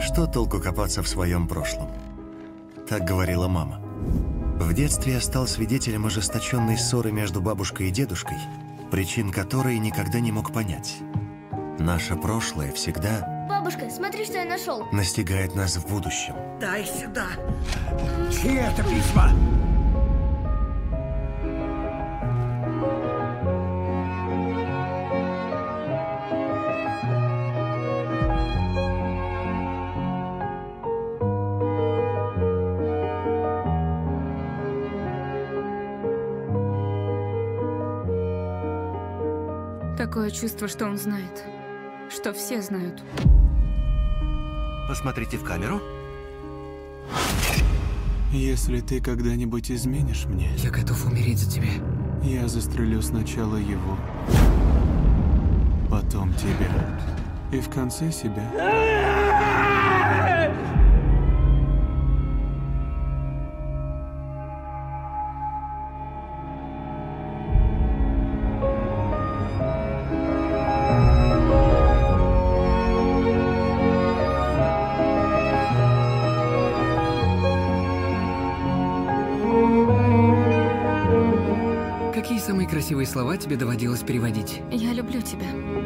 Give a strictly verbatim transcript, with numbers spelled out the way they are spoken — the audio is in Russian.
Что толку копаться в своем прошлом? Так говорила мама. В детстве я стал свидетелем ожесточенной ссоры между бабушкой и дедушкой, причин которой никогда не мог понять. Наше прошлое всегда... Бабушка, смотри, что я нашел. Настигает нас в будущем. Дай сюда. Чьи это письма? Такое чувство, что он знает. Что все знают. Посмотрите в камеру. Если ты когда-нибудь изменишь мне, я готов умереть за тебя. Я застрелю сначала его, потом тебя и в конце себя. Какие самые красивые слова тебе доводилось переводить? Я люблю тебя.